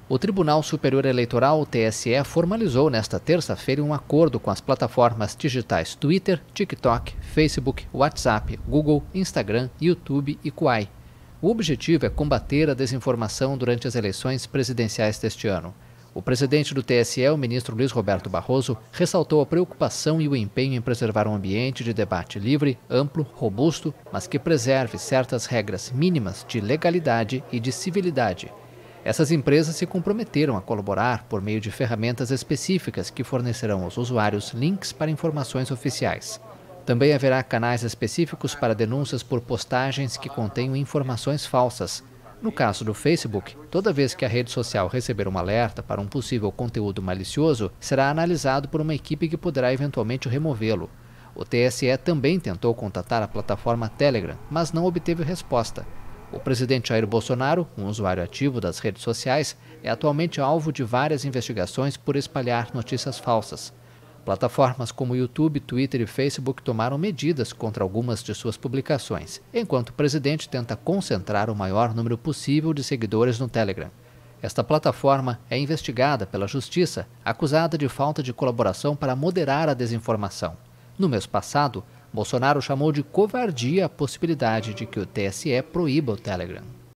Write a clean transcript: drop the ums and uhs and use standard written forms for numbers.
O Tribunal Superior Eleitoral, o TSE, formalizou nesta terça-feira um acordo com as plataformas digitais Twitter, TikTok, Facebook, WhatsApp, Google, Instagram, YouTube e Quai. O objetivo é combater a desinformação durante as eleições presidenciais deste ano. O presidente do TSE, o ministro Luiz Roberto Barroso, ressaltou a preocupação e o empenho em preservar um ambiente de debate livre, amplo, robusto, mas que preserve certas regras mínimas de legalidade e de civilidade. Essas empresas se comprometeram a colaborar por meio de ferramentas específicas que fornecerão aos usuários links para informações oficiais. Também haverá canais específicos para denúncias por postagens que contenham informações falsas. No caso do Facebook, toda vez que a rede social receber um alerta para um possível conteúdo malicioso, será analisado por uma equipe que poderá eventualmente removê-lo. O TSE também tentou contatar a plataforma Telegram, mas não obteve resposta. O presidente Jair Bolsonaro, um usuário ativo das redes sociais, é atualmente alvo de várias investigações por espalhar notícias falsas. Plataformas como YouTube, Twitter e Facebook tomaram medidas contra algumas de suas publicações, enquanto o presidente tenta concentrar o maior número possível de seguidores no Telegram. Esta plataforma é investigada pela Justiça, acusada de falta de colaboração para moderar a desinformação. No mês passado, Bolsonaro chamou de covardia a possibilidade de que o TSE proíba o Telegram.